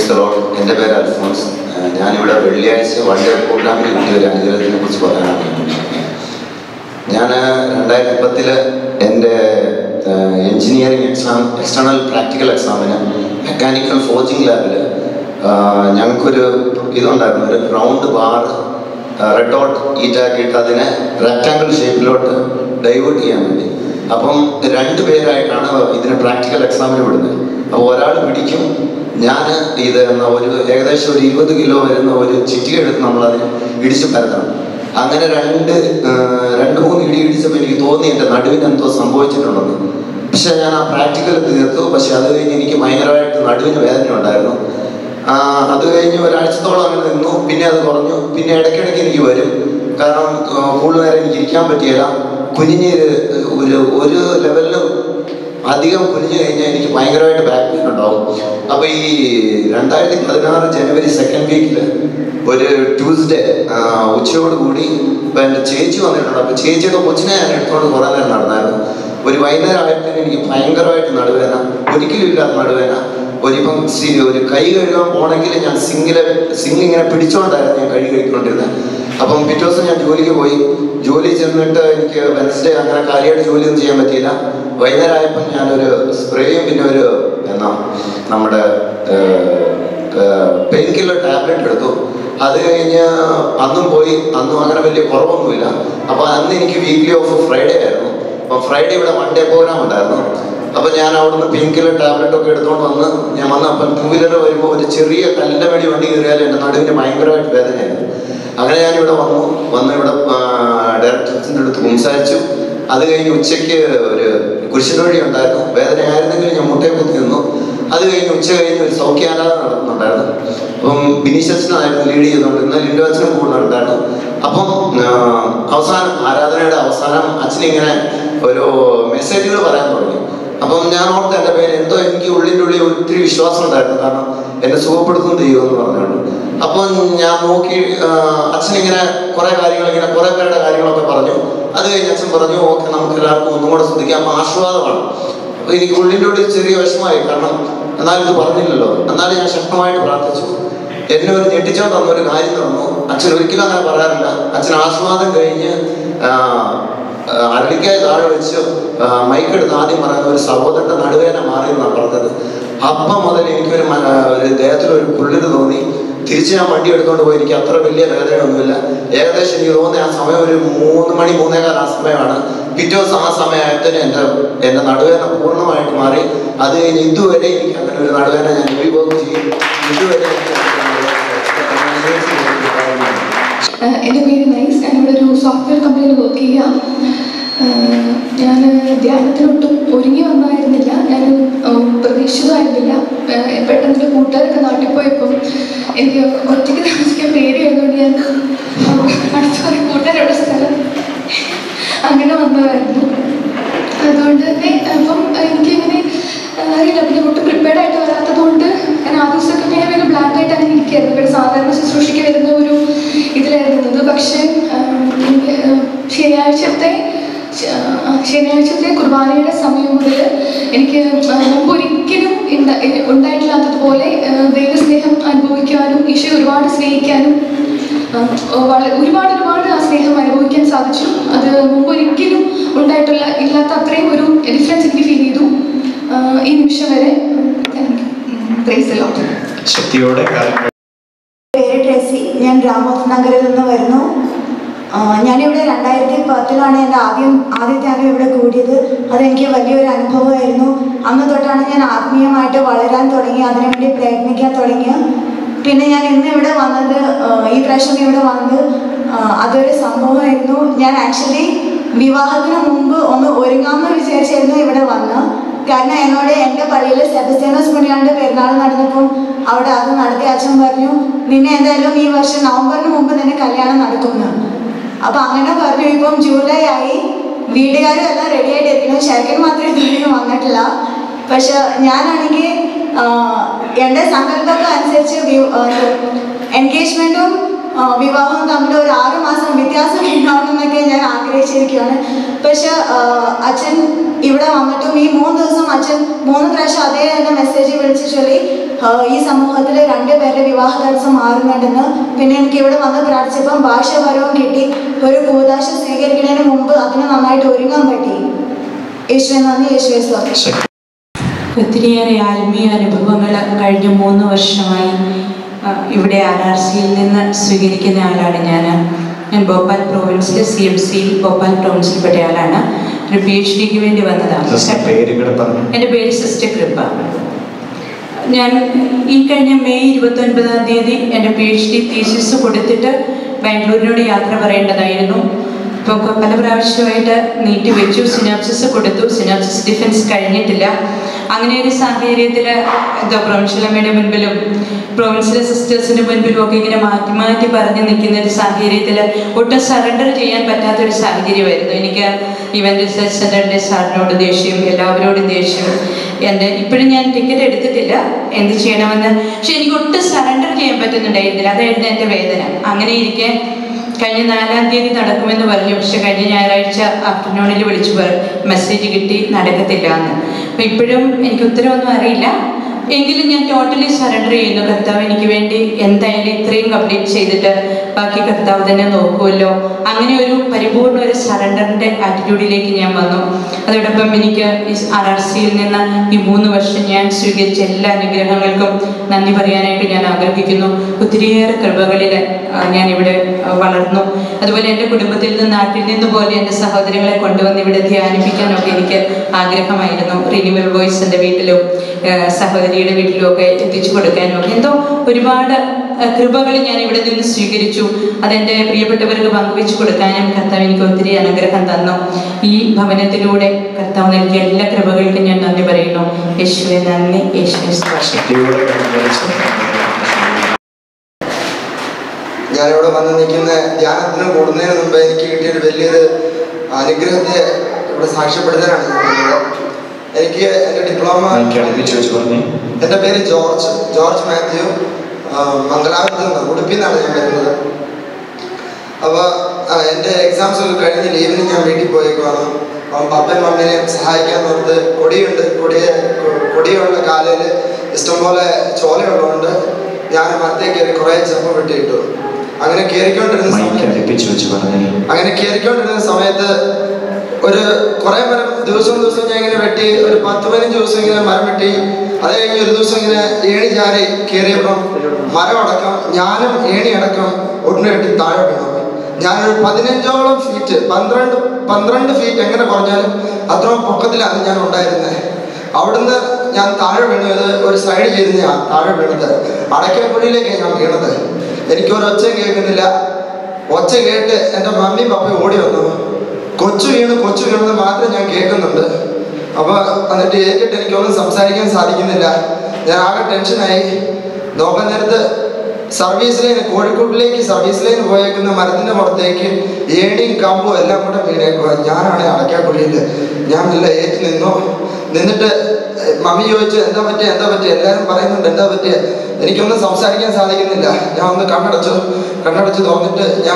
Price the Lord. എൻ്റെ പേര് അൽഫോൺസ്. ഞാനിവിടെ വെള്ളിയാഴ്ച വൺ ഡേ പ്രോഗ്രാമിൽ കിട്ടിയ ഒരു അനുഗ്രഹത്തിനെ കുറിച്ച് പറയാനാണ്. ഞാൻ 2010 എൻ്റെ എൻജിനീയറിംഗ് എക്സാം എക്സ്റ്റേണൽ പ്രാക്ടിക്കൽ എക്സാമിന് മെക്കാനിക്കൽ ഫോർജിങ് ലാബിൽ ഞങ്ങൾക്കൊരു ഇതുണ്ടായിരുന്നു, ഒരു റൗണ്ട് ബാർ റെഡ് ഡോട്ട് ഈറ്റാക്കിയിട്ട് അതിനെ റെക്റ്റാങ്കിൾ ഷേപ്പിലോട്ട് ഡൈവേർട്ട് ചെയ്യാൻ വേണ്ടി. അപ്പം 2 പേരായിട്ടാണ് ഇതിന് പ്രാക്ടിക്കൽ എക്സാമിന് വിടുന്നത്. അപ്പോൾ ഒരാൾ പിടിക്കും, ഞാൻ ഇത് ഒരു ഏകദേശം ഒരു 20 കിലോ വരുന്ന ഒരു ചിറ്റി എടുത്ത് നമ്മളതിന് ഇടിച്ച് പരത്തണം. അങ്ങനെ 2-3 ഇടി ഇടിച്ചപ്പോൾ എനിക്ക് തോന്നി എൻ്റെ നടുവിന് എന്തോ സംഭവിച്ചിട്ടുണ്ടെന്ന്. പക്ഷെ ഞാൻ ആ പ്രാക്ടിക്കൽ തീർത്തു. പക്ഷെ അത് കഴിഞ്ഞ് എനിക്ക് ഭയങ്കരമായിട്ട് നടുവിന് വേദന ഉണ്ടായിരുന്നു. അത് കഴിഞ്ഞ് ഒരാഴ്ചത്തോളം അങ്ങനെ നിന്നു. പിന്നെ അത് കുറഞ്ഞു. പിന്നെ ഇടയ്ക്കിടയ്ക്ക് എനിക്ക് വരും, കാരണം കൂടുതൽ നേരം എനിക്ക് ഇരിക്കാൻ പറ്റിയില്ല. കുനിഞ്ഞ് ഒരു ലെവലിന് അധികം കുനിഞ്ഞു കഴിഞ്ഞാൽ എനിക്ക് ഭയങ്കരമായിട്ട് ബാക്ക് പെയിൻ ഉണ്ടാവും. അപ്പോൾ ഈ 2016 ജനുവരി 2nd വീക്കിൽ ഒരു ട്യൂസ്ഡേ ഉച്ചയോട് കൂടി ഇപ്പോൾ എൻ്റെ ചേച്ചി വന്നിട്ടുണ്ട്. അപ്പോൾ ചേച്ചിയുടെ കൊച്ചിനെ ഞാൻ എടുത്തുകൊണ്ട് കുറേ നേരം നടന്നായിരുന്നു. ഒരു വൈകുന്നേരം ആയപ്പോഴത്തേന് എനിക്ക് ഭയങ്കരമായിട്ട് നടുവേദന, ഒരിക്കലും ഇല്ലാത്ത നടുവേദന. ഒരു കൈ കഴുകാൻ പോകണമെങ്കിൽ ഞാൻ സിങ് ഇങ്ങനെ പിടിച്ചോണ്ടായിരുന്നു ഞാൻ കൈ കഴുകിക്കൊണ്ടിരുന്നത്. അപ്പം പിറ്റേ ദിവസം ഞാൻ ജോലിക്ക് പോയി. ജോലി ചെന്നിട്ട് എനിക്ക് വെനസ്ഡേ അങ്ങനെ കാര്യമായിട്ട് ജോലിയൊന്നും ചെയ്യാൻ പറ്റിയില്ല. വൈകുന്നേരം ആയപ്പോൾ ഞാനൊരു സ്പ്രേയും പിന്നെ ഒരു നമ്മുടെ പെയിൻ കില്ലർ ടാബ്ലറ്റ് എടുത്തു. അത് കഴിഞ്ഞ് അന്നും പോയി. അന്നും അങ്ങനെ വലിയ കുറവൊന്നുമില്ല. അപ്പോൾ അന്ന് എനിക്ക് വീക്ക്ലി ഓഫ് ഫ്രൈഡേ ആയിരുന്നു. അപ്പോൾ ഫ്രൈഡേ ഇവിടെ വൺ ഡേ പ്രോഗ്രാം ഉണ്ടായിരുന്നു. അപ്പോൾ ഞാൻ അവിടുന്ന് പെയിൻ കില്ലർ ടാബ്ലറ്റൊക്കെ എടുത്തുകൊണ്ട് വന്ന് അപ്പം 2 വീലർ വരുമ്പോൾ ഒരു ചെറിയ കല്ലിൻ്റെ വേണ്ടി വണ്ടി കയറിയാൽ എൻ്റെ നടുവിന് ഭയങ്കരമായിട്ട് വേദനയായിരുന്നു. അങ്ങനെ ഞാനിവിടെ വന്ന് ഇവിടെ ഡയറക്ടേഴ്സിൻ്റെ അടുത്ത് സംസാരിച്ചു. അത് കഴിഞ്ഞ് ഉച്ചയ്ക്ക് ഒരു കുരിശുവഴി ഉണ്ടായിരുന്നു. വേദനയായിരുന്നെങ്കിൽ ഞാൻ മുട്ടയെ കുത്തി നിന്നു. അത് കഴിഞ്ഞ് ഉച്ച കഴിഞ്ഞ് ഒരു സൗഖ്യാരാധന നടത്തുന്നുണ്ടായിരുന്നു. അപ്പം ബിനീഷനായിരുന്നു ലീഡ് ചെയ്തുകൊണ്ടിരുന്നത്. ലിൻഡോ അച്ഛനും കൂടുന്നുണ്ടായിരുന്നു. അപ്പം ആരാധനയുടെ അവസാനം അച്ഛനിങ്ങനെ ഒരു മെസ്സേജുകൾ പറയാൻ തുടങ്ങി. അപ്പം ഞാൻ ഓർത്ത് എൻ്റെ പേര് എന്തോ എനിക്ക് ഉള്ളിൻ്റെ ഉള്ളിൽ ഒത്തിരി വിശ്വാസം ഉണ്ടായിരുന്നു, കാരണം എന്നെ സുഖപ്പെടുത്തും ചെയ്യുമെന്ന് പറഞ്ഞുകൊണ്ട്. അപ്പം ഞാൻ നോക്കി അച്ഛനിങ്ങനെ കുറേ പേരുടെ കാര്യങ്ങളൊക്കെ പറഞ്ഞു. അത് കഴിഞ്ഞ് അച്ഛൻ പറഞ്ഞു, ഓക്കെ നമുക്ക് എല്ലാവർക്കും ഒന്നും കൂടെ ശ്രദ്ധിക്കാം. അപ്പം ആശീർവാദമാണ്. അപ്പോൾ എനിക്ക് ഉള്ളിൻ്റെ ഉള്ളിൽ ചെറിയ വിഷമമായി, കാരണം എന്നാലും ഇത് പറഞ്ഞില്ലല്ലോ. എന്നാലും ഞാൻ ശക്തമായിട്ട് പ്രാർത്ഥിച്ചു. എന്നെ ഒരു ഞെട്ടിച്ചോണ്ട് തന്നൊരു കാര്യം നടന്നു. അച്ഛൻ ഒരിക്കലും അങ്ങനെ പറയാറില്ല. അച്ഛൻ ആശീർവാദം കഴിഞ്ഞ് അരളിക്കായി താഴെ വെച്ച് മൈക്കെടുത്ത് ആദ്യം പറയുന്ന ഒരു സഹോദരൻ്റെ നടുവേദന മാറിയെന്നാണ് പറഞ്ഞത്. അപ്പം മുതൽ എനിക്കൊരു ദേഹത്തിലൊരു കുളിര് തോന്നി. തിരിച്ച് ഞാൻ വണ്ടി എടുത്തുകൊണ്ട് പോയി. എനിക്ക് അത്ര വലിയ വേദനയൊന്നുമില്ല. ഏകദേശം എനിക്ക് തോന്നുന്നത് ആ സമയം ഒരു 3 മണി 3:15 ആ സമയമാണ്. പിറ്റേ ദിവസം ആ സമയമായതിന് എൻ്റെ നടുവേദന പൂർണ്ണമായിട്ട് മാറി. അത് കഴിഞ്ഞ് ഇതുവരെ എനിക്ക് അങ്ങനെ ഒരു നടുവേദന ഞാൻ ഉപയോഗം ചെയ്യും. ഇതുവരെ എൻ്റെ പേര് നൈസ്. ഞാനിവിടെ ഒരു സോഫ്റ്റ്വെയർ കമ്പനിയിൽ വർക്ക് ചെയ്യാം. ഞാൻ ധ്യാനത്തിനൊട്ടും ഒരുങ്ങി വന്നായിരുന്നില്ല. ഞാൻ പ്രതീക്ഷിതമായിരുന്നില്ല. പെട്ടെന്ന് കൂട്ടുകാരൊക്കെ നാട്ടിൽ പോയപ്പം എനിക്ക് ഒറ്റയ്ക്ക് താമസിക്കാൻ പേടിയായതുകൊണ്ട് ഞാൻ അടുത്ത കൂട്ടുകാരുടെ സ്ഥലം അങ്ങനെ വന്നതായിരുന്നു. അതുകൊണ്ട് തന്നെ അപ്പം എനിക്കിങ്ങനെ അറിയില്ല, പിന്നെ ഒട്ടും പ്രിപ്പയർഡ് ആയിട്ട് വരാത്തത് കൊണ്ട് ഞാൻ ആ ദിവസമൊക്കെ ഞാൻ ഒരു ബ്ലാങ്ക് ആയിട്ട് അങ്ങനെ ഇരിക്കുകയായിരുന്നു. ഇവിടെ സാധാരണ ശുശ്രൂഷയ്ക്ക് വരുന്ന ഒരു ഇതിലായിരുന്നത്. പക്ഷേ ശനിയാഴ്ചത്തെ കുർബാനയുടെ സമയം മുതൽ എനിക്ക് മുമ്പ് ഒരിക്കലും ഉണ്ടായിട്ടില്ലാത്തതുപോലെ ദൈവസ്നേഹം അനുഭവിക്കാനും ഈശോയെ ഒരുപാട് സ്നേഹിക്കാനും ഒരുപാട് ആ സ്നേഹം അനുഭവിക്കാൻ സാധിച്ചു. അത് മുമ്പ് ഒരിക്കലും ഇല്ലാത്ത അത്രയും ഒരു ഡിഫറൻസ് എനിക്ക് ഫീൽ ചെയ്തു ഈ നിമിഷം വരെ. Praise the lord. ശക്തിയോടെ. പേര് ട്രേസി. ഞാൻ രാമോസ് നഗറിൽ നിന്ന് വരുന്നു. ഞാനിവിടെ 2010 എൻ്റെ ആദ്യത്തെ അനുഭവം ഇവിടെ കൂടിയത്. അതെനിക്ക് വലിയൊരു അനുഭവമായിരുന്നു. അന്ന് തൊട്ടാണ് ഞാൻ ആത്മീയമായിട്ട് വളരാൻ തുടങ്ങി, അതിനുവേണ്ടി പ്രയത്നിക്കാൻ തുടങ്ങി. പിന്നെ ഞാൻ ഇന്ന് ഇവിടെ വന്നത്, ഈ പ്രാവശ്യം ഇവിടെ വന്നത് അതൊരു സംഭവമായിരുന്നു. ഞാൻ ആക്ച്വലി വിവാഹത്തിന് മുമ്പ് ഒന്ന് ഒരുങ്ങാമെന്ന് വിചാരിച്ചായിരുന്നു ഇവിടെ വന്ന്. കാരണം എന്നോട് എൻ്റെ പള്ളിയിൽ സെബസ്ത്യാനോസ് പുണ്യാളൻ്റെ പെരുന്നാൾ നടന്നപ്പം അവിടെ അത് നടത്തി അച്ഛൻ പറഞ്ഞു, നിന്നെ എന്തായാലും ഈ വർഷം നവംബറിന് മുമ്പ് നിന്നെ കല്യാണം നടക്കുന്നു. അപ്പം അങ്ങനെ പറഞ്ഞു. ഇപ്പം ജൂലൈ ആയി, വീട്ടുകാരും എല്ലാം റെഡി ആയിട്ടിരിക്കുന്നു. ശരിക്കും മാത്രമേ ഇതുവരെയും വന്നിട്ടില്ല. പക്ഷെ ഞാനാണെങ്കിൽ എൻ്റെ സങ്കല്പമൊക്കെ അനുസരിച്ച് എൻഗേജ്മെൻറ്റും വിവാഹവും തമ്മിൽ ഒരു 6 മാസം വ്യത്യാസം ഉണ്ടാവണമെന്നൊക്കെ ഞാൻ ആഗ്രഹിച്ചിരിക്കുകയാണ്. പക്ഷെ അച്ഛൻ ഇവിടെ വന്നിട്ടും ഈ 3 ദിവസം അച്ഛൻ 3 പ്രാവശ്യം അതേ തന്നെ മെസ്സേജ് വിളിച്ച് ചൊല്ലി ഈ സമൂഹത്തിൽ 2 പേരുടെ വിവാഹ തടസ്സം മാറുന്നുണ്ടെന്ന്. പിന്നെ എനിക്ക് ഇവിടെ വന്ന് പ്രാർത്ഥിച്ചപ്പം ഭാഷാപരവും കിട്ടി. ഒരു കൂദാശ സ്വീകരിക്കുന്നതിന് മുമ്പ് അതിന് നന്നായിട്ട് ഒരുങ്ങാൻ പറ്റി. യേശുവേ നന്ദി, യേശുവേ സ്തോത്രം. ഒത്തിരിയേറെ ആത്മീയ അനുഭവങ്ങൾ കഴിഞ്ഞ 3 വർഷമായി ഇവിടെ RRCയിൽ നിന്ന് സ്വീകരിക്കുന്ന ആളാണ് ഞാൻ ഭോപ്പാൽ പ്രോവിൻസിലെ CMC ഭോപ്പാൽ ടൗൺസിൽപ്പെട്ട ആളാണ്. ഒരു PhDക്ക് വേണ്ടി വന്നതാണ്. എൻ്റെ പേര് സിസ്റ്റർ കൃപ. ഞാൻ ഈ കഴിഞ്ഞ മെയ് 29-ാം തീയതി എൻ്റെ PhD തീസിസ് കൊടുത്തിട്ട് ബാംഗ്ലൂരിനോട് യാത്ര പറയേണ്ടതായിരുന്നു. ഇപ്പോൾ പല പ്രാവശ്യമായിട്ട് നീട്ടി വെച്ചു. സിനാപ്സിസ് കൊടുത്തു. സിനാപ്സിസ് ഡിഫൻസ് കഴിഞ്ഞിട്ടില്ല. അങ്ങനെ ഒരു സാഹചര്യത്തിൽ പ്രൊവിൻഷ്യലമ്മയുടെ മുൻപിലും പ്രൊവിൻഷ്യൽ സിസ്റ്റേഴ്സിൻ്റെ മുൻപിലും ഒക്കെ ഇങ്ങനെ മാറ്റി മാറ്റി പറഞ്ഞ് നിൽക്കുന്ന ഒരു സാഹചര്യത്തിൽ ഒട്ടും സറണ്ടർ ചെയ്യാൻ പറ്റാത്തൊരു സാഹചര്യമായിരുന്നു. എനിക്ക് ഇവൻ്റ് റിസർച്ച് സെൻ്ററിൻ്റെ സാറിനോട് ദേഷ്യം, എല്ലാവരോടും ദേഷ്യം. ഇപ്പോഴും ഞാൻ ടിക്കറ്റ് എടുത്തിട്ടില്ല എന്ത് ചെയ്യണമെന്ന്. പക്ഷെ എനിക്ക് ഒട്ടും സറണ്ടർ ചെയ്യാൻ പറ്റുന്നുണ്ടായിരുന്നില്ല. അതായിരുന്നു എൻ്റെ വേദന. അങ്ങനെ ഇരിക്കെ കഴിഞ്ഞ 4-ാം തീയതി നടക്കുമെന്ന് പറഞ്ഞു. പക്ഷെ കഴിഞ്ഞ ഞായറാഴ്ച ആഫ്റ്റർനൂണിൽ വിളിച്ചു മെസ്സേജ് കിട്ടി നടക്കത്തില്ല എന്ന്. അപ്പം ഇപ്പോഴും എനിക്ക് ഉത്തരവൊന്നും അറിയില്ല. എങ്കിലും ഞാൻ ടോട്ടലി സറണ്ടർ ചെയ്യുന്നു. കർത്താവ് എനിക്ക് വേണ്ടി എന്തായാലും ഇത്രയും കംപ്ലീറ്റ് ചെയ്തിട്ട് ബാക്കി കർത്താവ് തന്നെ നോക്കുമല്ലോ. അങ്ങനെ ഒരു പരിപൂർണ്ണ ഒരു സറണ്ടറിൻ്റെ ആറ്റിറ്റ്യൂഡിലേക്ക് ഞാൻ വന്നു. അതോടൊപ്പം എനിക്ക് ഈ RRCയിൽ നിന്ന് ഈ 3 വർഷം ഞാൻ സ്വീകരിച്ച എല്ലാ അനുഗ്രഹങ്ങൾക്കും നന്ദി പറയാനായിട്ട് ഞാൻ ആഗ്രഹിക്കുന്നു. ഒത്തിരിയേറെ കൃപകളിൽ ഞാനിവിടെ വളർന്നു. അതുപോലെ എൻ്റെ കുടുംബത്തിൽ നിന്ന്, നാട്ടിൽ നിന്ന് പോലെ എൻ്റെ സഹോദരങ്ങളെ കൊണ്ടുവന്ന് ഇവിടെ ധ്യാനിപ്പിക്കാനൊക്കെ എനിക്ക് ആഗ്രഹമായിരുന്നു. റിന്യൂവൽ വോയിസ് എൻ്റെ വീട്ടിലും സഹോദരിയുടെ വീട്ടിലും ഒക്കെ എത്തിച്ചു കൊടുക്കാനും ഒക്കെ എന്തോ ഒരുപാട് കൃപകൾ ഞാൻ ഇവിടെ നിന്ന് സ്വീകരിച്ചു. അതെൻ്റെ പ്രിയപ്പെട്ടവർക്ക് പങ്കുവെച്ചു കൊടുക്കാനും കർത്താവ് എനിക്ക് ഒത്തിരി അനുഗ്രഹം തന്നു. ഈ ഭവനത്തിലൂടെ കർത്താവ് നൽകിയ എല്ലാ കൃപകൾക്കും ഞാൻ നന്ദി പറയുന്നു. യേശുവേ നന്ദി, യേശുവേ സ്തോത്രം. ഞാനിവിടെ വന്ന് നിൽക്കുന്ന ധ്യാനത്തിന് കൂടുന്നതിന് മുമ്പ് എനിക്ക് കിട്ടിയൊരു വലിയൊരു അനുഗ്രഹത്തെ ഇവിടെ സാക്ഷ്യപ്പെടുത്താനാണ് ഞാൻ വന്നത്. എനിക്ക് എൻ്റെ ഡിപ്ലോമ, എൻ്റെ പേര് ജോർജ് മാത്യു, മംഗലാപുരത്ത് നിന്ന്, ഉടുപ്പിൽ നിന്നാണ് ഞാൻ വരുന്നത്. അപ്പോൾ എൻ്റെ എക്സാംസ് ഒക്കെ കഴിഞ്ഞ് ലീവിന് ഞാൻ വീട്ടിൽ പോയേക്കുവാണ്. അപ്പം പപ്പയും മമ്മീനെയും സഹായിക്കാൻ ഓർത്ത് കൊടിയുള്ള കാലയിൽ ഇഷ്ടംപോലെ ചോലയുള്ളതുകൊണ്ട് ഞാൻ മരത്തെ കയറി കുറേ ചെറുപ്പം വെട്ടിയിട്ടു. അങ്ങനെ കയറിക്കൊണ്ടിരുന്ന സമയത്ത് ഒരു കുറേ മരം ദിവസം ഞാൻ ഇങ്ങനെ വെട്ടി ഒരു 10-15 ദിവസം ഇങ്ങനെ മരം വെട്ടി. അത് കഴിഞ്ഞ് ഒരു ദിവസം ഇങ്ങനെ ഏണി ചാരി കയറിയപ്പം മരം അടക്കം ഞാനും ഏണി അടക്കം ഒന്ന് വെട്ടി താഴെ വീണു. ഞാനൊരു 15ഓളം ഫീറ്റ് 12 ഫീറ്റ് എങ്ങനെ പറഞ്ഞാലും അത്രയും പൊക്കത്തിലാണ് ഞാൻ ഉണ്ടായിരുന്നത്. അവിടുന്ന് ഞാൻ താഴെ വീണത് ഒരു സൈഡ് ചെയ്ത് ഞാൻ താഴെ വീണത് അടയ്ക്കപ്പുഴയിലേക്കാണ് ഞാൻ വീണത്. എനിക്കൊരൊച്ച കേൾക്കുന്നില്ല. ഒച്ച കേട്ട് എൻ്റെ മമ്മിയും പപ്പയും ഓടി വന്നു. കൊച്ചു വീണെന്ന് മാത്രം ഞാൻ കേൾക്കുന്നുണ്ട്. അപ്പോൾ എന്നിട്ട് ഏറ്റിട്ട് എനിക്കൊന്നും സംസാരിക്കാൻ സാധിക്കുന്നില്ല. ഞാൻ ആകെ ടെൻഷനായി. നോക്കാൻ നേരത്ത് സർവീസ് ലൈൻ, കോഴിക്കോട്ടിലേക്ക് സർവീസ് ലൈൻ പോയേക്കുന്ന മരത്തിൻ്റെ പുറത്തേക്ക് ഏണിയും കമ്പും എല്ലാം കൂടെ വീണേക്കുക. ഞാനാണ് അടയ്ക്കാക്കുഴിയിൽ. ഞാൻ നല്ല ഏറ്റ് നിന്നിട്ട് മമ്മി ചോദിച്ചു എന്താ പറ്റിയ എല്ലാവരും പറയുന്നുണ്ട് എന്താ പറ്റിയ. എനിക്കൊന്നും സംസാരിക്കാൻ സാധിക്കുന്നില്ല. ഞാൻ ഒന്ന് കണ്ണടച്ച് തുറന്നിട്ട് ഞാൻ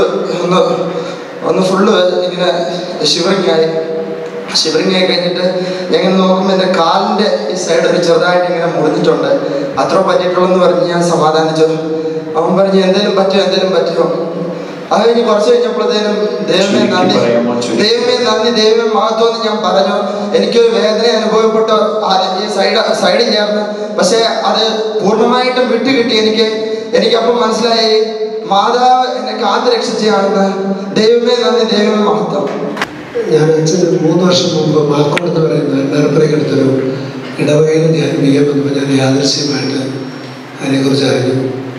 ഫുള്ള് ഇങ്ങനെ ഷിവറിങ് ആയി കഴിഞ്ഞിട്ട് ഞാൻ നോക്കുമ്പോൾ എൻ്റെ കാലിൻ്റെ ഈ സൈഡ് ഒരു ചെറുതായിട്ട് ഇങ്ങനെ മുറിഞ്ഞിട്ടുണ്ട്. അത്ര പറ്റിയിട്ടുള്ളെന്ന് പറഞ്ഞ് ഞാൻ സമാധാനിച്ചു. അവൻ പറഞ്ഞ് എന്തേലും പറ്റുമോ. അത് കഴിഞ്ഞ് കുറച്ച് കഴിഞ്ഞപ്പോഴത്തേനും ദൈവമേ നന്ദി, ദൈവമേ മഹത്വം എന്ന് ഞാൻ പറഞ്ഞു. എനിക്കൊരു വേദന അനുഭവപ്പെട്ടു ഈ സൈഡ് ചേർന്ന്. പക്ഷെ അത് പൂർണ്ണമായിട്ടും വിട്ടുകിട്ടി. എനിക്കപ്പം മനസ്സിലായി മാതാവ് എന്നെ കാത്തു രക്ഷിച്ചാണെന്ന്. ദൈവമേ നന്ദി, ദൈവമേ മഹത്വം. ഞാൻ അച്ഛന് 3 വർഷം മുമ്പ് മാക്കോട് എന്ന് പറയുന്ന എണ്ണാറപ്പുറയ്ക്കടുത്തൊരു ഇടവകയിൽ ധ്യാനിപ്പിക്കാൻ വന്നപ്പോൾ ഞാൻ യാദൃശ്യമായിട്ട് അതിനെക്കുറിച്ച് അറിഞ്ഞു.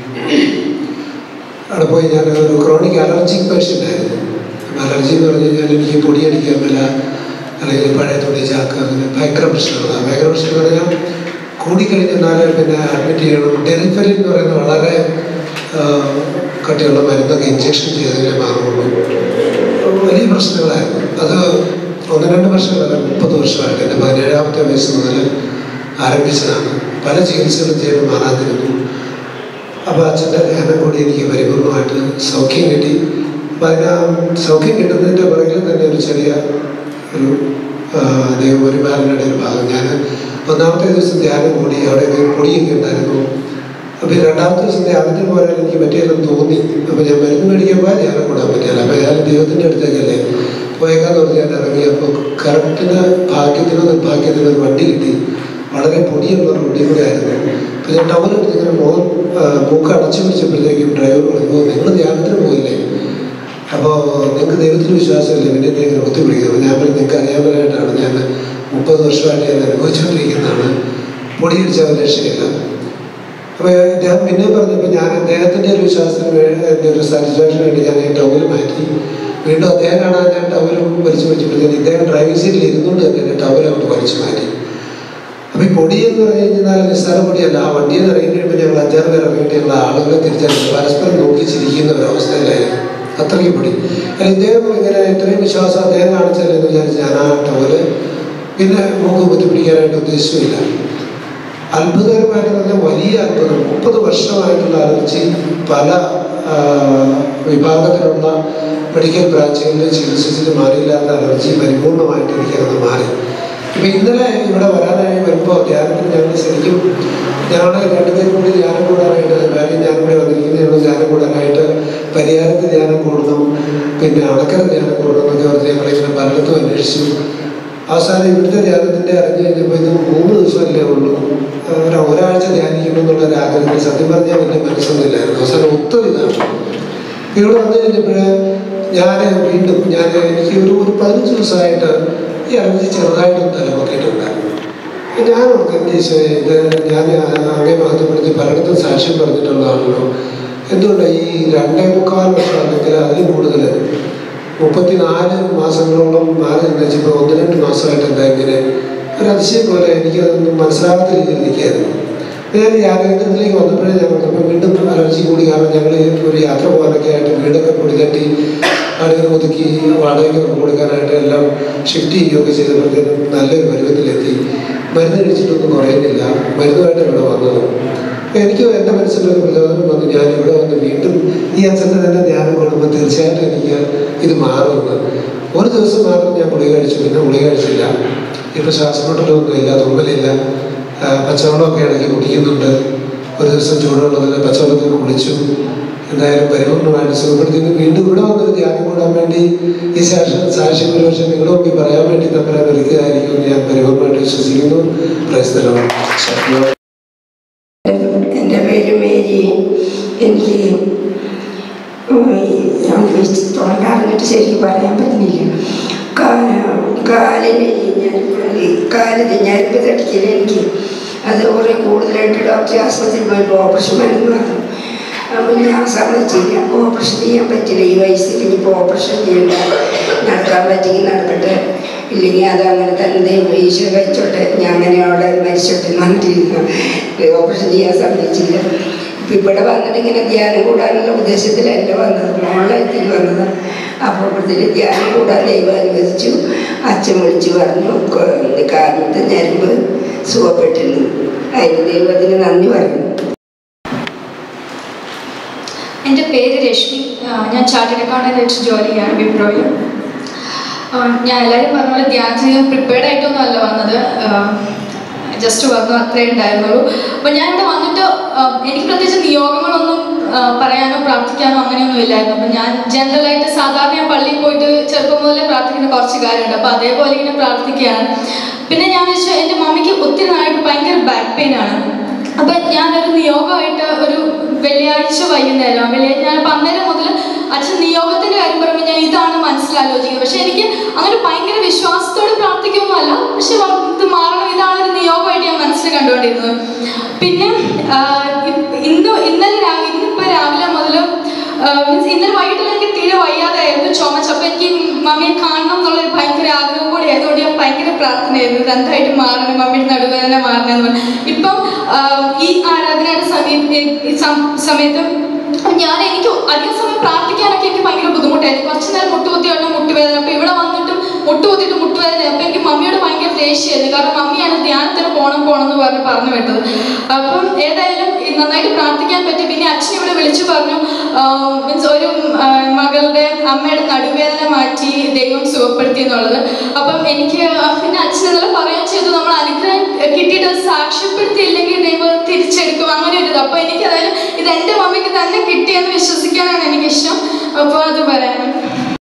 അവിടെ പോയി ഞാൻ ഒരു ക്രോണിക് അലർജിക് പേഷ്യൻ്റ് ആയിരുന്നു. അലർജി എന്ന് പറഞ്ഞു കഴിഞ്ഞാൽ എനിക്ക് പൊടിയടിക്കാൻ മേല, അല്ലെങ്കിൽ പഴയ തുണി ചാക്ക്, അങ്ങനെ ഭയങ്കര പ്രശ്നമാണ്. ഭയങ്കര പ്രശ്നം എന്ന് പറഞ്ഞാൽ കൂടിക്കഴിഞ്ഞാൽ പിന്നെ അഡ്മിറ്റ് ചെയ്യണം. ഡെറിഫെലിൻ എന്ന് പറയുന്നത് വളരെ കട്ടിയുള്ള മരുന്നൊക്കെ ഇഞ്ചക്ഷൻ ചെയ്തതിനെ മാറുള്ളൂ. വലിയ പ്രശ്നങ്ങളായിരുന്നു. അത് 1-2 വർഷങ്ങളല്ല, 30 വർഷമായിട്ട് എൻ്റെ 17ാമത്തെ വയസ്സ് മുതൽ ആരംഭിച്ചതാണ്. പല ചികിത്സകളും ചെയ്ത് മാറാതിരുന്നു. അപ്പോൾ അച്ഛൻ്റെ ധ്യാനം കൂടി എനിക്ക് പരിപൂർണമായിട്ട് സൗഖ്യം കിട്ടി. അപ്പോൾ സൗഖ്യം കിട്ടുന്നതിൻ്റെ പുറകിൽ തന്നെ ഒരു ചെറിയ ഒരു ദൈവപരിപാലനയുടെ ഒരു ഭാഗം. ഞാൻ ഒന്നാമത്തെ ദിവസം ധ്യാനം കൂടി, അവിടെ പൊടിയൊക്കെ ഉണ്ടായിരുന്നു. അപ്പോൾ രണ്ടാമത്തെ ദിവസം ധ്യാനത്തിന് പോയാൽ എനിക്ക് പറ്റിയെന്ന് തോന്നി. അപ്പോൾ ഞാൻ മരുന്ന് മേടിക്കുമ്പോൾ ധ്യാനം കൂടാൻ പറ്റില്ല. അപ്പോൾ ഞാൻ ദൈവത്തിൻ്റെ അടുത്തേക്കല്ലേ പോയേക്കാന്ന് പറഞ്ഞ് ഞാൻ ഇറങ്ങി. അപ്പോൾ കറക്റ്റിന് ഭാഗ്യത്തിനോ നിർഭാഗ്യത്തിനോ ഒരു വണ്ടി കിട്ടി. വളരെ പൊടിയുള്ള വണ്ടി കൂടെ ആയിരുന്നു. അപ്പോൾ ഞാൻ ടൗണെടുത്ത് ഇങ്ങനെ മൂക്ക് അടച്ചു പിടിച്ചപ്പോഴത്തേക്കും ഡ്രൈവർ പറഞ്ഞു, നിങ്ങൾ ധ്യാനത്തിന് പോയില്ലേ, അപ്പോൾ നിങ്ങൾക്ക് ദൈവത്തിന് വിശ്വാസമില്ല, പിന്നെ എന്തെങ്കിലും ഒത്തുപിടിക്കുന്നത്. ഞാൻ പറഞ്ഞു, നിങ്ങൾക്ക് അറിയാമലായിട്ടാണ്, ഞാൻ 30 വർഷമായിട്ട് ഞാൻ അനുഭവിച്ചുകൊണ്ടിരിക്കുന്നതാണ്, പൊടിയടിച്ചാൽ രക്ഷയില്ല. അപ്പോൾ ഇദ്ദേഹം പിന്നെ പറഞ്ഞപ്പോൾ ഞാൻ അദ്ദേഹത്തിൻ്റെ ഒരു വിശ്വാസത്തിന് എൻ്റെ ഒരു സാറ്റിസ്ഫാക്ഷന് വേണ്ടി ഞാൻ ഈ ടൗല് മാറ്റി. വീണ്ടും അദ്ദേഹം കാണാൻ ഞാൻ ടൗലും വലിച്ചു വെച്ചപ്പോഴത്തേക്ക് ഇദ്ദേഹം ഡ്രൈവിംഗ് സീറ്റിൽ ഇരുന്നുകൊണ്ട് തന്നെ എൻ്റെ ടൗൽ അങ്ങോട്ട് വലിച്ചു മാറ്റി. അപ്പോൾ ഈ പൊടി എന്ന് പറഞ്ഞു കഴിഞ്ഞാൽ നിസ്സാര പൊടിയല്ല. ആ വണ്ടിയിൽ നിന്ന് ഇറങ്ങി കഴിയുമ്പോൾ ഞങ്ങൾ 5-6 പേർ ഇറങ്ങിയിട്ട് ഞങ്ങൾ ആളുകളെ തിരിച്ചറിഞ്ഞു പരസ്പരം നോക്കി ചിരിക്കുന്ന ഒരവസ്ഥയിലായിരുന്നു. അത്രയ്ക്ക് പൊടി. ഇദ്ദേഹം ഇങ്ങനെ ഇത്രയും വിശ്വാസം അദ്ദേഹം കാണിച്ചാലെന്ന് വിചാരിച്ച് ഞാൻ ആ ടൗല് പിന്നെ മൂക്ക് കുത്തിപ്പിടിക്കാനായിട്ട് ഉദ്ദേശിച്ചില്ല. അത്ഭുതകരമായിട്ട് പറഞ്ഞാൽ വലിയ അത്ഭുതം. 30 വർഷമായിട്ടുള്ള അലർജി പല വിഭാഗത്തിലുള്ള മെഡിക്കൽ ബ്രാഞ്ചുകളിൽ ചികിത്സിച്ചിട്ട് മാറിയില്ലാത്ത അലർജി പരിപൂർണമായിട്ട് എനിക്കത് മാറി. ഇപ്പം ഇന്നലെ ഇവിടെ വരാനായി വരുമ്പോൾ ധ്യാനത്തിന് ഞങ്ങൾ ശരിക്കും ഞങ്ങളുടെ 2 പേരും കൂടി ധ്യാനം കൂടാനായിട്ട്, വേറെ ഞാനും കൂടെ വന്നിരിക്കുന്നതാണ് ധ്യാനം കൂടാനായിട്ട്. പരിഹാരത്തിൽ ധ്യാനം കൂടണം, പിന്നെ അടക്കര ധ്യാനം കൂടണം എന്നൊക്കെ പറഞ്ഞ് ഞങ്ങളിങ്ങനെ പലയിടത്തും അന്വേഷിച്ചു. അവസാനം ഇവിടുത്തെ ധ്യാനത്തിൻ്റെ അറിഞ്ഞു കഴിഞ്ഞപ്പോൾ ഇത് 3 ദിവസമല്ലേ ഉള്ളൂ, ഒരാഴ്ച ധ്യാനിക്കണം എന്നുള്ളൊരു ആഗ്രഹത്തിൽ സത്യം പറഞ്ഞാൽ വലിയ മനസ്സൊന്നുമില്ലായിരുന്നു. അവസാനം ഒത്തും ഇതാണ്. ഇവിടെ വന്നു കഴിഞ്ഞപ്പോൾ വീണ്ടും എനിക്ക് ഒരു 15 ദിവസമായിട്ട് ഈ അലർജി ചെറുതായിട്ടൊന്നും തലമൊക്കിയിട്ടുണ്ടായിരുന്നു. ഞാൻ ഓർക്കും ഇത് ഞാൻ അങ്ങേ മഹത്വപ്പെടുത്തി പലയിടത്തും സാക്ഷ്യം പറഞ്ഞിട്ടുള്ളതാണല്ലോ, എന്തുകൊണ്ടാണ് ഈ 2.25 വർഷം അല്ലെങ്കിൽ അതിലും കൂടുതൽ 34 മാസങ്ങളോളം മാറി നിന്ന് വെച്ചപ്പോൾ 1-2 മാസമായിട്ട് എന്താ ഇങ്ങനെ ഒരു അതിശയം പോലെ എനിക്കതൊന്നും മനസ്സിലാകാത്ത രീതിയിൽ നിൽക്കുകയായിരുന്നു. ഞാൻ യാത്രത്തിലേക്ക് വന്നപ്പോഴേ ഞാൻ പറഞ്ഞപ്പോൾ വീണ്ടും അലർജി കൂടി. കാരണം ഞങ്ങൾ ഒരു യാത്ര പോകാനൊക്കെ ആയിട്ട് വീടൊക്കെ പൊടിതട്ടി ആളുകൾ ഒതുക്കി വാടകയ്ക്കൊക്കെ കൊടുക്കാനായിട്ട് എല്ലാം ഷിഫ്റ്റ് ചെയ്യുകയൊക്കെ ചെയ്തപ്പോഴത്തേനും നല്ലൊരു പരുവത്തിലെത്തി. മരുന്ന് കഴിച്ചിട്ടൊന്നും കുറയുന്നില്ല. മരുന്നുമായിട്ട് ഇവിടെ വന്നത്. എനിക്ക് എൻ്റെ മനസ്സിലൊരു പ്രചോദനം വന്നു, ഞാൻ ഇവിടെ വന്ന് വീണ്ടും ഈ അച്ഛൻ്റെ തന്നെ ധ്യാനം കൊടുക്കുമ്പോൾ തീർച്ചയായിട്ടും എനിക്ക് ഇത് മാറുമെന്ന്. ഒരു ദിവസം മാത്രം ഞാൻ ഗുളിക കഴിച്ചു, പിന്നെ ഗുളിക കഴിച്ചില്ല. ഇപ്പോൾ ശ്വാസമുട്ടലൊന്നുമില്ല, തുമ്മലില്ല, പച്ചവെള്ളമൊക്കെ ഇടയ്ക്ക് കുടിക്കുന്നുണ്ട്. ഒരു ദിവസം ചൂടുവെള്ളത്തിൽ പച്ചവെള്ളത്തിൽ കുളിച്ചു. എന്തായാലും പരിപൂർണമായിട്ട് സുഖപ്പെടുത്തി. വീണ്ടും ഇവിടെ വന്നൊരു ധ്യാനം കൂടാൻ വേണ്ടി ഈ സാക്ഷ്യം ഒരു വർഷം നിങ്ങളുടെ മുമ്പിൽ പറയാൻ വേണ്ടി തമ്മിൽ ഒരുക്കുകയായിരിക്കും ഞാൻ പരിപൂർണമായിട്ട് വിശ്വസിക്കുന്നു. പ്രൈസ്തലമാണ്. എൻ്റെ പേര് മേരി. എനിക്ക് തുടങ്ങാറിട്ട് ശരിക്കും പറയാൻ പറ്റുന്നില്ല. കാലിന് ഞരമ്പ് തടിക്കല് എനിക്ക് അത് കുറേ കൂടുതലായിട്ട് ഡോക്ടർ ആസ്പത്രിയിൽ പോയപ്പോൾ ഓപ്പറേഷൻ മരുന്ന് പറഞ്ഞു. അപ്പോൾ ഞാൻ സമ്മതിച്ചില്ല, ഓപ്പറേഷൻ ചെയ്യാൻ പറ്റില്ല. ഈ വയസ്സിൽ ഇനിയിപ്പോൾ ഓപ്പറേഷൻ ചെയ്യണ്ട, നടക്കാൻ പറ്റിയെങ്കിൽ നടക്കട്ടെ, ഇല്ലെങ്കിൽ അത് അങ്ങനെ തന്നെ ഈശ്വര കഴിച്ചോട്ടെ, ഞാൻ അങ്ങനെ അവിടെ മരിച്ചോട്ടെ എന്നിട്ടിരുന്നു. ഓപ്പറേഷൻ ചെയ്യാൻ സമ്മതിച്ചില്ല. ഇപ്പം ഇവിടെ വന്നിട്ട് ഇങ്ങനെ ധ്യാനം കൂടാനുള്ള ഉദ്ദേശത്തിലല്ല വന്നത്, മോളെത്തിൽ വന്നത്. അപ്പോൾ ഇവിടുത്തെ ധ്യാനം കൂടാൻ ദൈവം അനുവദിച്ചു. അച്ഛൻ വിളിച്ചു പറഞ്ഞു കാലിൻ്റെ ഞരമ്പ് സുഖപ്പെട്ടിരുന്നു. അതിന് ദൈവത്തിന് നന്ദി പറഞ്ഞു. എൻ്റെ പേര് രശ്മി. ഞാൻ ചാർട്ടേഡ് അക്കൗണ്ടൻ്റായിട്ട് ജോലി ചെയ്യാണ് വിപ്രോയിൽ. ഞാൻ എല്ലാവരും പറഞ്ഞ പോലെ ധ്യാനം ചെയ്യാൻ പ്രിപ്പയർഡ് ആയിട്ടൊന്നും അല്ല വന്നത്, ജസ്റ്റ് വന്നു, അത്രേ ഉണ്ടായിരുന്നുള്ളൂ. അപ്പോൾ ഞാനിവിടെ വന്നിട്ട് എനിക്ക് പ്രത്യേകിച്ച് നിയോഗങ്ങളൊന്നും പറയാനോ പ്രാർത്ഥിക്കാനോ അങ്ങനെയൊന്നും ഇല്ലായിരുന്നു. അപ്പം ഞാൻ ജനറലായിട്ട് സാധാരണ ഞാൻ പള്ളിയിൽ പോയിട്ട് ചെറുപ്പം മുതലേ പ്രാർത്ഥിക്കുന്ന കുറച്ച് കാര്യമുണ്ട്. അപ്പോൾ അതേപോലെ ഇങ്ങനെ പ്രാർത്ഥിക്കുകയാണ്. പിന്നെ ഞാൻ വെച്ചാൽ എൻ്റെ മമ്മിക്ക് ഒത്തിരി നാളായിട്ട് ഭയങ്കര ബാക്ക് പെയിൻ ആണ്. അപ്പം ഞാനൊരു നിയോഗമായിട്ട് ഒരു വെള്ളിയാഴ്ച വൈകുന്നേരം ഞാൻ അന്നേരം മുതൽ അച്ഛൻ നിയോഗത്തിൻ്റെ കാര്യം പറയുമ്പോൾ ഞാൻ ഇതാണ് മനസ്സിലാലോചിക്കുന്നത്. പക്ഷെ എനിക്ക് അങ്ങനെ ഭയങ്കര വിശ്വാസത്തോടെ പ്രാർത്ഥിക്കുകയൊന്നുമല്ല, പക്ഷെ ഇത് മാറണം, ഇതാണ് ഒരു നിയോഗമായിട്ട് ഞാൻ മനസ്സിൽ കണ്ടുകൊണ്ടിരുന്നത്. പിന്നെ ഇന്നിപ്പോൾ രാവിലെ മുതൽ മീൻസ് ഇന്നലെ വൈകിട്ട് എനിക്ക് തീരെ വയ്യാതായിരുന്നു, ചുമച്ചപ്പോൾ എനിക്ക് മമ്മിയെ കാണണം എന്നുള്ളൊരു ഭയങ്കര ആഗ്രഹം കൂടി ആയതുകൊണ്ട് ഞാൻ ഭയങ്കര പ്രാർത്ഥനയായിരുന്നു, ഇത് എന്തായിട്ട് മാറണം, മമ്മിയുടെ നടുവേദന മാറണമെന്ന് പറഞ്ഞു. ഇപ്പം ഈ ആരാധനയുടെ സമയത്ത് എനിക്ക് അധിക സമയം പ്രാർത്ഥിക്കാനൊക്കെ എനിക്ക് ഭയങ്കര ബുദ്ധിമുട്ടായിരുന്നു. കുറച്ച് നേരം മുട്ടുകുത്തിയുള്ള മുട്ടുവേദന. അപ്പോൾ ഇവിടെ വന്നിട്ടും മുട്ടുകുത്തിയിട്ട് മുട്ടുവേദന. അപ്പം എനിക്ക് മമ്മിയോട് ഭയങ്കര ദേഷ്യമായിരുന്നു. കാരണം മമ്മിയാണ് ധ്യാനത്തിന് പോകണമെന്ന് പറഞ്ഞു വിട്ടത്. അപ്പം ഏതായാലും നന്നായിട്ട് പ്രാർത്ഥിക്കാൻ പറ്റി. പിന്നെ അച്ഛൻ ഇവിടെ വിളിച്ചു പറഞ്ഞു, മീൻസ് ഒരു മകളുടെ അമ്മയുടെ നടുവേദന മാറ്റി ദൈവം സുഖപ്പെടുത്തി എന്നുള്ളത്. അപ്പം എനിക്ക് പിന്നെ അച്ഛൻ ഇന്നലെ പറയുകയും ചെയ്തു, നമ്മൾ അനുഗ്രഹം കിട്ടിയിട്ട് സാക്ഷ്യപ്പെടുത്തിയില്ലെങ്കിൽ ദൈവം തിരിച്ചെടുക്കും, അങ്ങനെ ഒരു ഇത്. അപ്പോൾ എനിക്ക് ഏതായാലും ഇത് എൻ്റെ മമ്മിക്ക് തന്നെ കിട്ടി.